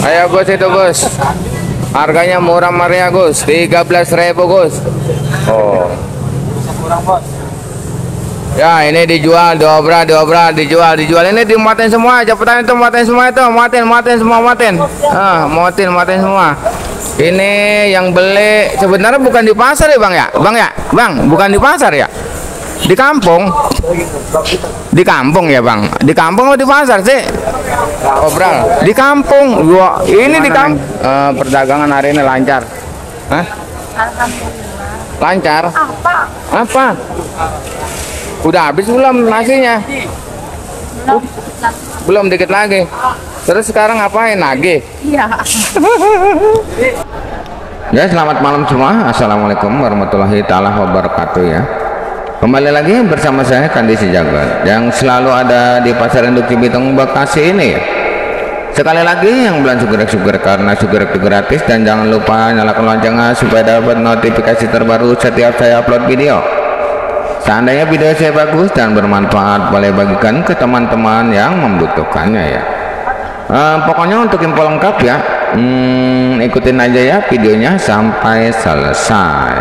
Ayo Gus, itu Gus. Harganya murah meriah Gus, 13.000 Gus. Oh. Ya ini dijual, diobral, dijual. Ini dimuatin semua, cepetan itu muatin semua itu, muatin semua. Muatin semua. Ini yang beli sebenarnya bukan di pasar ya Bang ya? Bang, bukan di pasar ya? Di kampung. Di kampung ya Bang? Di kampung atau di pasar sih? Obral. Di kampung. Ini di kampung. Perdagangan hari ini lancar. Hah? Alhamdulillah. Lancar? Apa? Udah habis belum nasinya? Belum, dikit lagi. Terus sekarang ngapain? Nagih? Iya. Ya, selamat malam semua. Assalamualaikum warahmatullahi taala wabarakatuh ya. Kembali lagi bersama saya Kandi Sejagat yang selalu ada di Pasar Induk Cibitung Bekasi ini ya. Sekali lagi yang belum subscribe karena subscribe itu gratis, dan jangan lupa nyalakan loncengnya supaya dapat notifikasi terbaru setiap saya upload video. Seandainya video saya bagus dan bermanfaat, boleh bagikan ke teman-teman yang membutuhkannya ya. Pokoknya untuk info lengkap ya, ikutin aja ya videonya sampai selesai.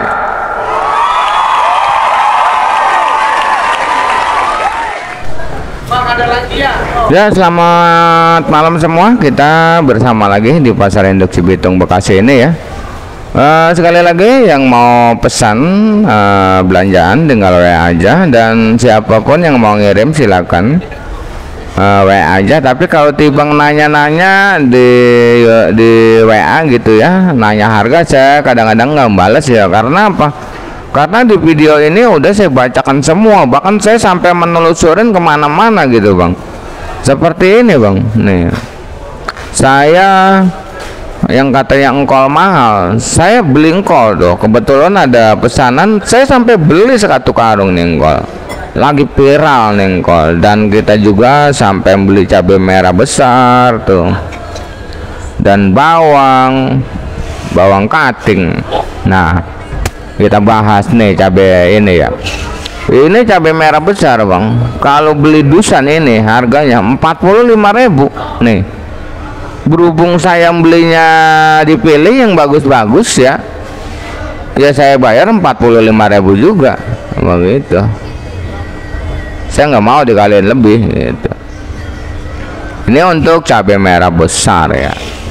Ya, selamat malam semua. Kita bersama lagi di Pasar Induk Cibitung Bekasi ini ya. Sekali lagi yang mau pesan belanjaan tinggal WA aja, dan siapapun yang mau ngirim silakan WA aja. Tapi kalau tibang nanya-nanya di WA gitu ya, nanya harga, saya kadang-kadang nggak balas ya. Karena apa? Karena di video ini udah saya bacakan semua, bahkan saya sampai menelusurin kemana-mana gitu Bang. Seperti ini Bang, nih saya yang katanya engkol mahal, saya beli engkol doh. Kebetulan ada pesanan, saya sampai beli 1 karung nih engkol. Lagi viral nih engkol. Dan kita juga sampai beli cabai merah besar tuh, dan bawang kating. Nah, kita bahas nih cabai ini ya. Ini cabai merah besar Bang. Kalau beli dusan ini harganya 45.000 nih. Berhubung saya belinya dipilih yang bagus-bagus ya, saya bayar 45.000 juga begitu. Saya nggak mau dikaliin lebih gitu. Ini untuk cabai merah besar ya.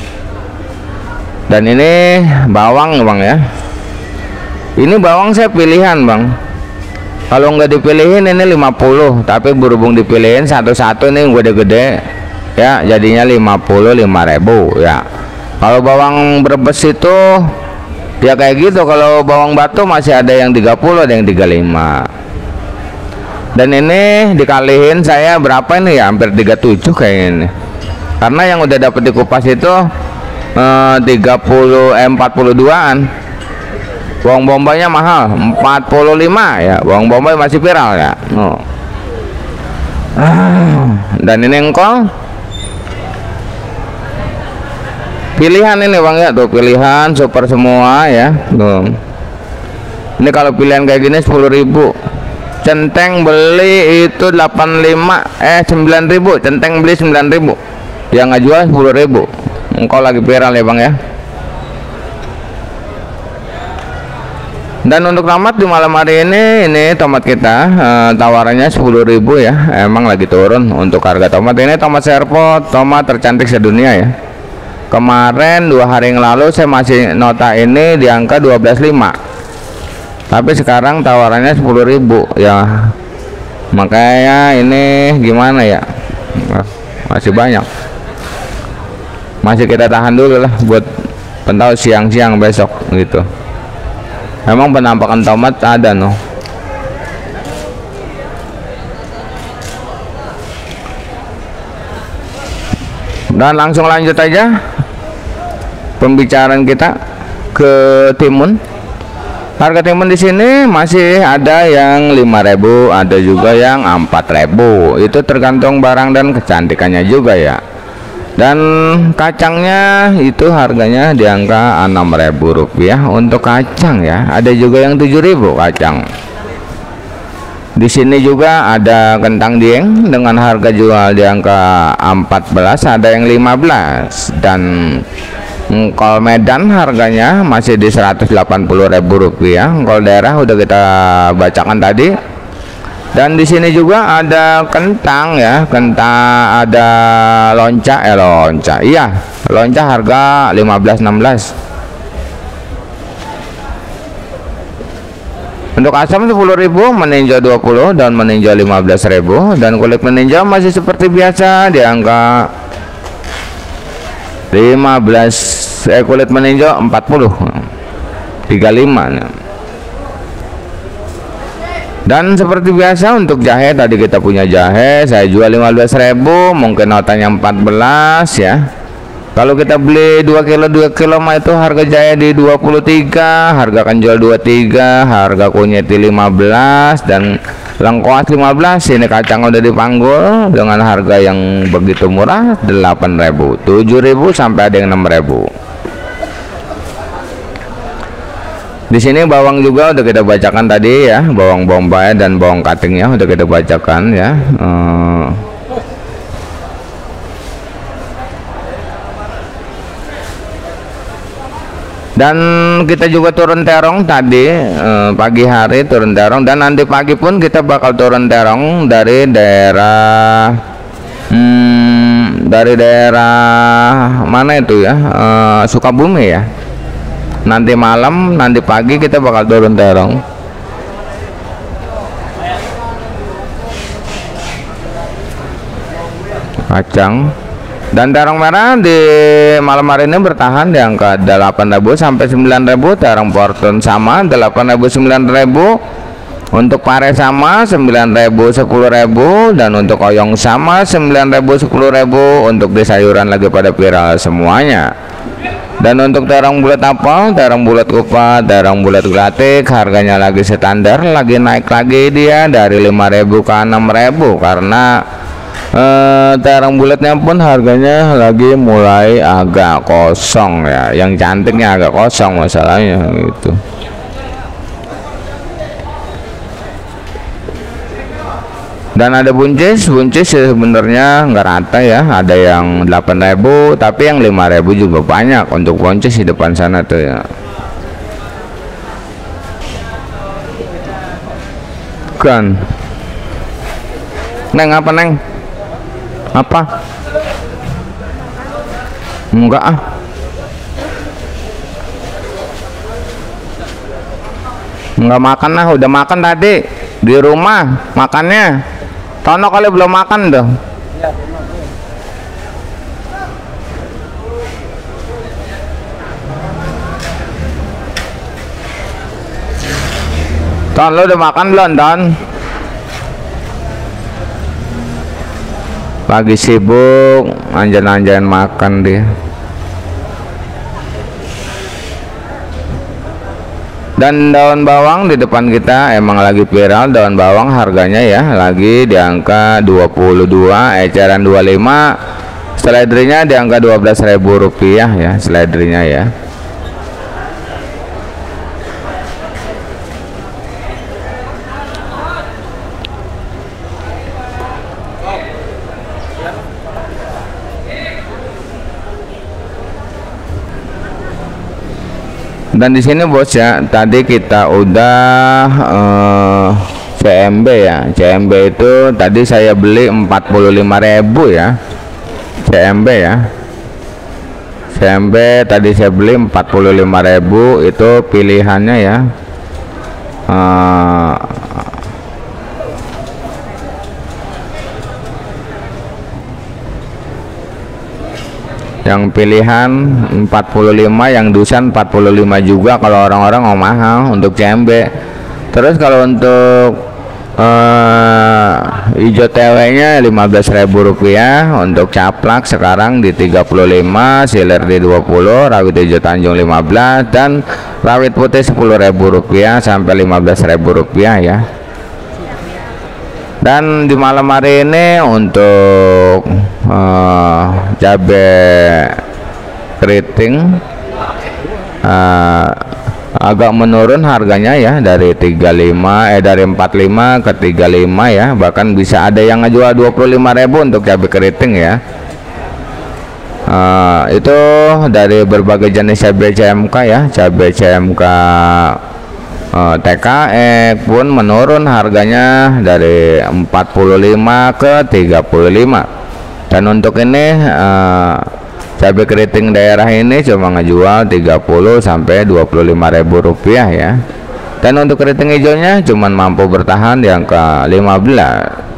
Dan ini bawang Bang ya. Ini bawang saya pilihan Bang. Kalau nggak dipilihin ini 50, tapi berhubung dipilihin satu-satu nih gede-gede ya, jadinya 55.000 ya. Kalau bawang Brebes itu ya kayak gitu. Kalau bawang batu masih ada yang 30, ada yang 35. Dan ini dikalihin saya berapa ini ya, hampir 37 kayaknya ini. Karena yang udah dapet di kupas itu 42-an. Bawang bombaynya mahal 45 ya. Bawang bombay masih viral ya. Dan ini engkol pilihan ini Bang ya, tuh pilihan super semua ya tuh. Ini kalau pilihan kayak gini 10.000. Centeng beli itu 9.000. Centeng beli 9.000, yang nggak jual 10.000. Engkol lagi viral ya Bang ya. Dan untuk tomat di malam hari ini tomat kita tawarannya 10.000 ya. Emang lagi turun untuk harga tomat. Ini tomat serpot, tomat tercantik sedunia ya. Kemarin 2 hari yang lalu saya masih nota ini di angka 12.5, tapi sekarang tawarannya 10.000 ya. Makanya ini gimana ya, masih banyak, masih kita tahan dulu lah buat pentau siang-siang besok gitu. Emang penampakan tomat ada noh. Dan langsung lanjut aja pembicaraan kita ke timun. Harga timun di sini masih ada yang 5.000, ada juga yang 4.000. Itu tergantung barang dan kecantikannya juga ya. Dan kacangnya itu harganya di angka Rp6.000 untuk kacang ya. Ada juga yang 7.000 kacang. Di sini juga ada kentang dieng dengan harga jual di angka 14, ada yang 15, dan engkol Medan harganya masih di Rp180.000. Engkol daerah udah kita bacakan tadi. Dan di sini juga ada kentang ya, kentang ada lonca, iya, lonca harga 15-16. Untuk asam 10.000, meninjau 20, daun meninjau 15.000, dan kulit meninjau masih seperti biasa di angka 15, kulit meninjau 40, 35. Dan seperti biasa untuk jahe, tadi kita punya jahe saya jual 15.000, mungkin notanya 14 ya. Kalau kita beli 2 kilo mah itu harga jahe di 23, harga kenjol 23, harga kunyit di 15, dan lengkoas 15. Ini kacang udah dipanggul dengan harga yang begitu murah, 8.000, 7.000, sampai ada yang 6.000. Di sini bawang juga udah kita bacakan tadi ya, bawang bombay dan bawang cuttingnya udah kita bacakan ya. Dan kita juga turun terong tadi pagi hari turun terong, dan nanti pagi pun kita bakal turun terong dari daerah mana itu ya, Sukabumi ya. Nanti malam, nanti pagi kita bakal turun terong. Kacang dan terong merah di malam hari ini bertahan di angka 8.000 sampai 9.000. Terong Fortune sama 8.000 9.000. Untuk pare sama 9.000 10.000, dan untuk oyong sama 9.000 10.000. Untuk di sayuran lagi pada viral semuanya. Dan untuk terong bulat apel, terong bulat kupat, terong bulat gelatik harganya lagi standar, lagi naik lagi dia dari 5.000 ke 6.000 karena terong bulatnya pun harganya lagi mulai agak kosong ya. Yang cantiknya agak kosong masalahnya gitu. Dan ada buncis sebenarnya nggak rata ya, ada yang 8.000 tapi yang 5.000 juga banyak untuk buncis di depan sana tuh ya. Kan Neng, apa Neng? Apa? Enggak ah. Enggak makan lah, udah makan tadi di rumah makannya. Tono kali belum makan tuh. Ton, lo udah makan belum, Ton? Lagi sibuk anjan-anjan makan dia. Dan daun bawang di depan kita emang lagi viral. Daun bawang harganya ya lagi di angka 22, eceran 25, seledrinya di angka Rp12.000 ya, seledrinya ya. Dan di sini bos ya, tadi kita udah CMB ya. CMB itu tadi saya beli 45.000 ya. CMB ya. CMB tadi saya beli 45.000, itu pilihannya ya. Yang pilihan 45, yang dusan 45 juga kalau orang-orang mau mahal untuk CMB. Terus kalau untuk hijau TW-nya Rp15.000, untuk caplak sekarang di 35, siler di 20, rawit hijau Tanjung 15, dan rawit putih Rp10.000 sampai Rp15.000 ya. Dan di malam hari ini untuk cabai keriting agak menurun harganya ya, dari 45 ke 35 ya, bahkan bisa ada yang ngejual 25.000 untuk cabai keriting ya. Itu dari berbagai jenis cabai CMK ya, cabai CMK TKE pun menurun harganya dari 45 ke 35. Dan untuk ini cabai keriting daerah ini cuma ngejual 30 sampai 25.000 rupiah ya. Dan untuk keriting hijaunya cuma mampu bertahan di angka 15.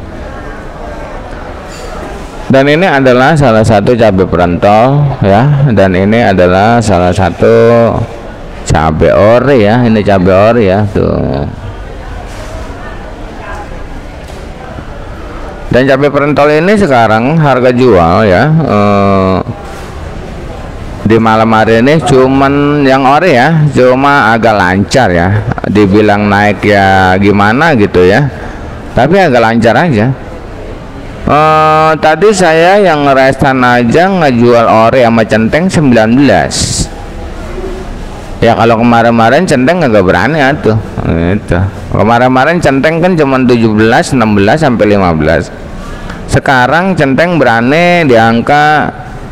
Dan ini adalah salah satu cabai perantol ya, dan ini adalah salah satu cabai ori ya, ini cabai ori ya tuh. Dan cabai perantol ini sekarang harga jual ya, di malam hari ini cuman yang ori ya, cuma agak lancar ya, dibilang naik ya gimana gitu ya, tapi agak lancar aja. Tadi saya yang ngeresan aja ngejual ori sama centeng 19 ya. Kalau kemarin-kemarin centeng agak berani tuh itu. Kemarin-kemarin centeng kan cuma 17, 16 sampai 15. Sekarang centeng berani di angka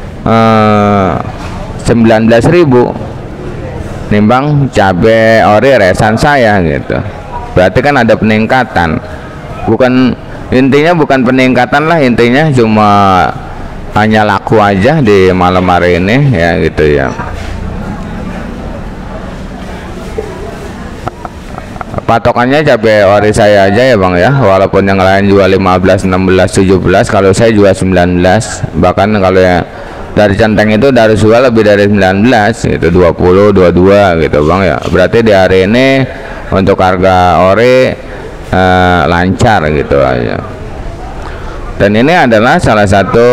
19.000 nimbang cabai ori resan saya gitu. Berarti kan ada peningkatan, intinya bukan peningkatan lah, intinya cuma hanya laku aja di malam hari ini ya gitu ya. Patokannya cabai ori saya aja ya bang ya, walaupun yang lain jual 15, 16, 17, kalau saya jual 19. Bahkan kalau ya dari centeng itu dari jual lebih dari 19 gitu, 20, 22 gitu bang ya. Berarti di hari ini untuk harga ori lancar gitu aja. Dan ini adalah salah satu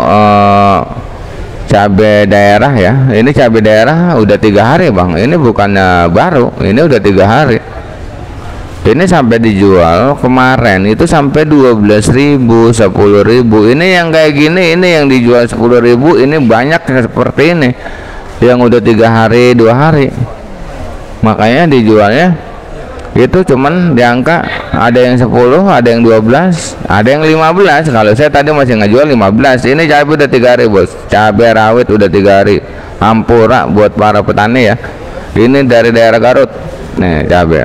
cabai daerah ya. Ini cabai daerah udah 3 hari bang, ini bukannya baru, ini udah 3 hari. Ini sampai dijual kemarin itu sampai 12.000, 10.000. Ini yang kayak gini, ini yang dijual 10.000, ini banyak seperti ini yang udah 3 hari 2 hari. Makanya dijualnya itu cuman di angka ada yang 10, ada yang 12, ada yang 15. Kalau saya tadi masih ngejual 15. Ini cabai udah 3 hari bos, cabai rawit udah 3 hari. Ampura buat para petani ya, ini dari daerah Garut nih cabai.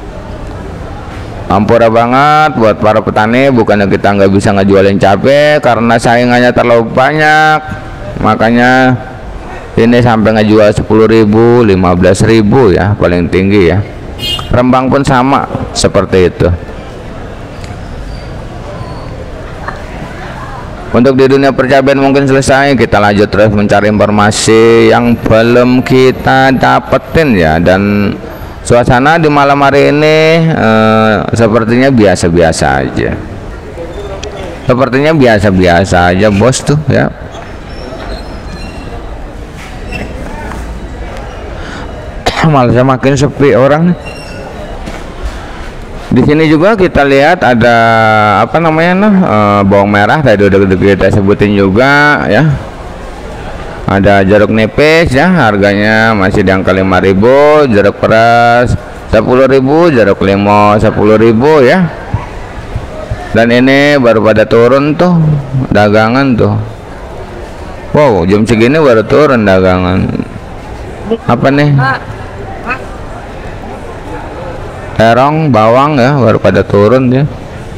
Ampura banget buat para petani. Bukannya kita nggak bisa ngejualin cabai karena saingannya terlalu banyak, makanya ini sampai ngejual 10.000, 15.000 ya paling tinggi ya. Rembang pun sama seperti itu. Untuk di dunia percabayan mungkin selesai, kita lanjut terus mencari informasi yang belum kita dapetin ya. Dan suasana di malam hari ini sepertinya biasa-biasa aja. Sepertinya biasa-biasa aja bos tuh ya. Malah makin sepi orang nih. Di sini juga kita lihat ada apa namanya bawang merah tadi udah kita sebutin juga ya. Ada jeruk nipis ya, harganya masih di angka 5.000, jeruk peras 10.000, jeruk limau 10.000 ya. Dan ini baru pada turun tuh dagangan tuh. Wow, jam segini baru turun dagangan. Apa nih? Terong, bawang ya baru pada turun ya.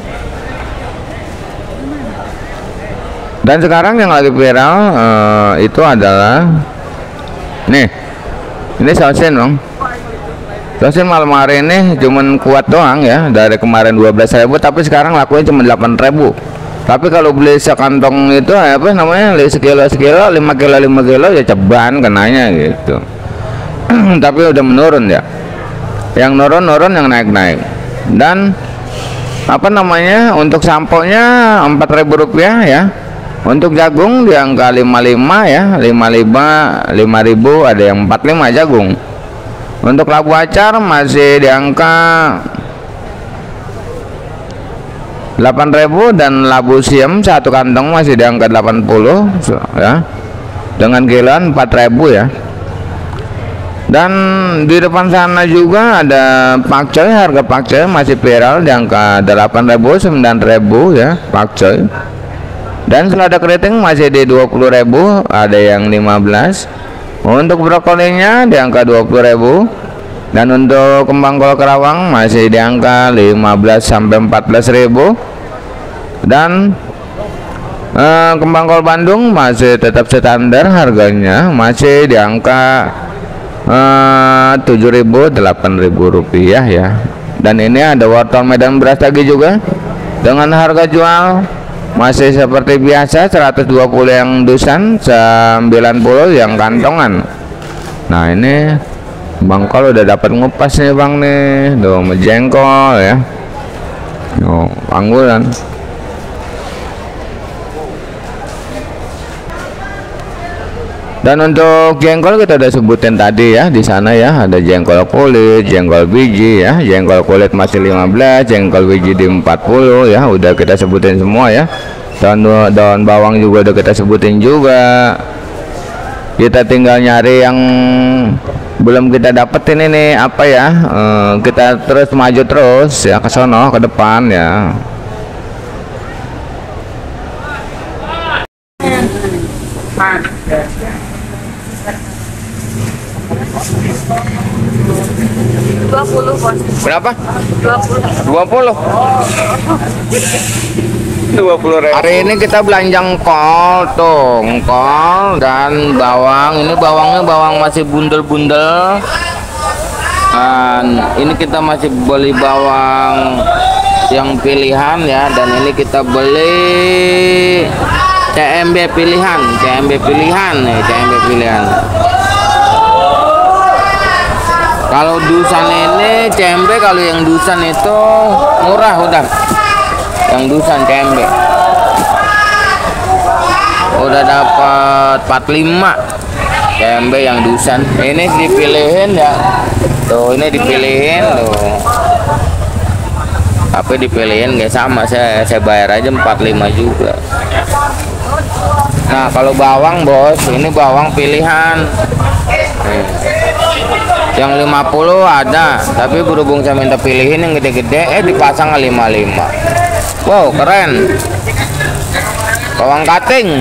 Dan sekarang yang lagi viral itu adalah nih, ini sosin bang. Sosin malam hari ini cuman kuat doang ya, dari kemarin 12.000 tapi sekarang lakunya cuma 8.000. Tapi kalau beli sekantong itu apa namanya, sekilo 5 kilo ya ceban kenanya gitu. Tapi udah menurun ya. Yang nurun yang naik. Dan apa namanya, untuk samponya 4.000 rupiah ya. Untuk jagung di angka 55 ya, 5.000, ada yang 45 jagung. Untuk labu acar masih di angka 8.000, dan labu siam satu kantong masih di angka 80 ya, dengan kiloan 4.000 ya. Dan di depan sana juga ada pakcoy, harga pakcoy masih viral di angka 8.000 9.000 ya pakcoy. Dan selada keriting masih di 20.000, ada yang 15. Untuk brokolinya di angka 20.000. Dan untuk kembang kol Kerawang masih di angka 15 sampai 14.000. Dan kembang kol Bandung masih tetap standar, harganya masih di angka 7.000 8.000 rupiah ya. Dan ini ada wortel Medan Brastagi juga dengan harga jual masih seperti biasa 120 yang dusan, 90 yang kantongan. Nah ini Bang Kol udah dapat ngupas nih Bang nih, tuh menjengkol ya, angguran. Dan untuk jengkol kita udah sebutin tadi ya, di sana ya ada jengkol kulit, jengkol biji ya. Jengkol kulit masih 15, jengkol biji di 40 ya, udah kita sebutin semua ya. Daun bawang juga udah kita sebutin juga. Kita tinggal nyari yang belum kita dapetin ini apa ya. Kita terus maju terus ya ke sono, ke depan ya. Berapa? 20. 20.000. Hari ini kita belanja kol tuh, kol dan bawang. Ini bawangnya bawang masih bundel-bundel. Dan ini kita masih beli bawang yang pilihan ya. Dan ini kita beli CMB pilihan, CMB pilihan nih, CMB pilihan. Kalau dusan ini CMB, kalau yang dusan itu murah udah. Yang dusan CMB udah dapat 45 CMB yang dusan. Ini dipilihin ya. Tuh ini dipilihin tuh. Tapi dipilihin nggak sama, saya bayar aja 45 juga. Nah kalau bawang bos, ini bawang pilihan. Yang 50 ada, tapi berhubung saya minta pilihin yang gede-gede, dipasang 55. Wow keren. Bawang kating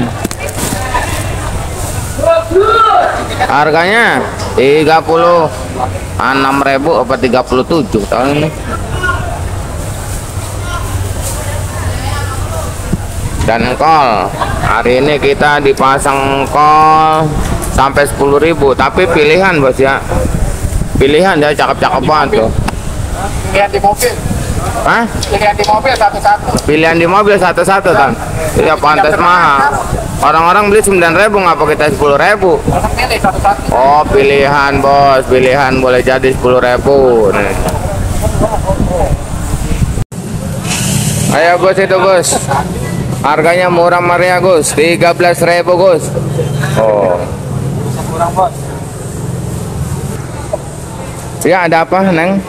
harganya 36.000 apa 37 tahun ini. Dan kol hari ini kita dipasang kol sampai 10.000, tapi pilihan bos ya, pilihan ya, cakep-cakep banget tuh. Pilihan di mobil. Hah? Pilihan di mobil satu-satu. Pilihan di mobil satu-satu kan? Ya pantas mahal. Orang-orang beli 9.000, ngapa kita 10.000? Pilih satu-satu. Oh pilihan bos, pilihan boleh jadi 10.000 nih. Ayo Gus itu Gus, harganya murah meriah Gus, 13.000 Gus. Oh. Kurang bos. Ya ada apa Neng?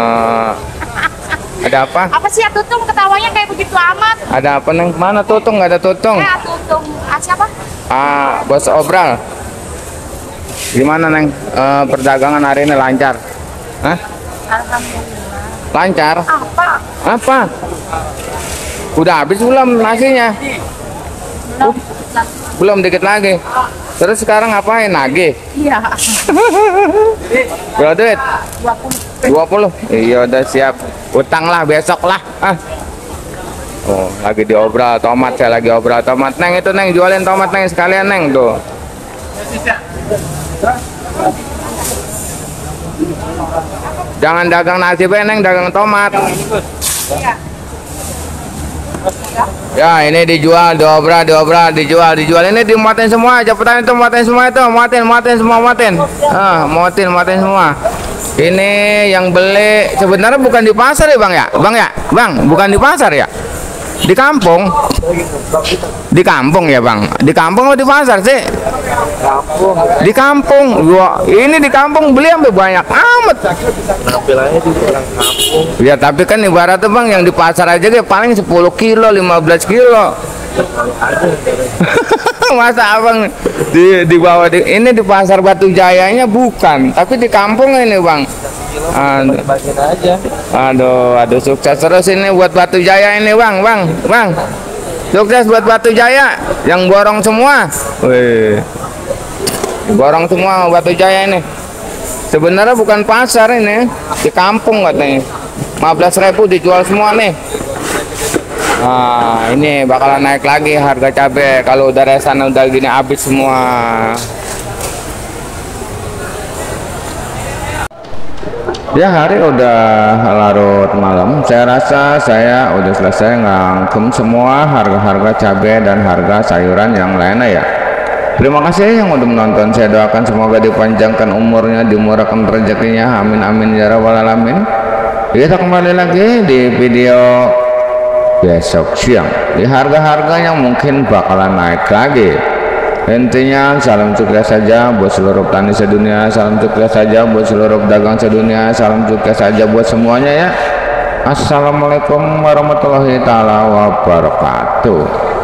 Ada apa? Apa sih ya Tutung ketawanya kayak begitu amat? Ada apa Neng? Mana Tutung? Nggak ada Tutung. Tutung. Siapa? Bos Obral. Gimana Neng? Perdagangan hari ini lancar? Hah? Alhamdulillah. Lancar? Apa? Apa? Udah habis belum nasinya? Belum. Belum, dikit lagi. Terus sekarang ngapain? Nagih? Iya. Berapa duit? 20. 20. Iya udah siap. Utang lah besok lah. Oh lagi diobral tomat, saya lagi obral tomat. Neng itu Neng jualin tomat Neng sekalian Neng tuh. Jangan dagang nasi be Neng, dagang tomat. Ya ini dijual, diobral, dijual. Ini dimuatin semua, cepetan itu muatin semua itu, muatin semua. Muatin semua. Ini yang beli sebenarnya bukan di pasar ya Bang ya? Bang, bukan di pasar ya? Di kampung. Di kampung ya Bang? Di kampung atau di pasar sih? Di kampung. Wah, ini di kampung beli sampai banyak amat. Penampilannya di orang kampung. Ya tapi kan ibaratnya Bang yang di pasar aja kayak paling 10 kilo, 15 kilo. Masa abang di bawah ini di pasar Batu Jayanya bukan, tapi di kampung ini bang. Aduh, Bagian aja. aduh sukses terus ini buat Batu Jaya ini bang, sukses buat Batu Jaya yang borong semua. Wih, borong semua Batu Jaya ini. Sebenarnya bukan pasar ini, di kampung katanya. 15.000 dijual semua nih. Nah, ini bakalan naik lagi harga cabai kalau udah resan udah gini habis semua. Ya hari udah larut malam. Saya rasa saya udah selesai ngangkum semua harga-harga cabai dan harga sayuran yang lainnya ya. Terima kasih yang udah menonton. Saya doakan semoga dipanjangkan umurnya, dimurahkan rezekinya. Amin amin ya rabbal alamin. Kita kembali lagi di video besok siang. Di harga-harga yang mungkin bakalan naik lagi. Intinya salam sukses saja buat seluruh petani sedunia, salam sukses saja buat seluruh pedagang sedunia, salam sukses saja buat semuanya ya. Assalamualaikum warahmatullahi taala wabarakatuh.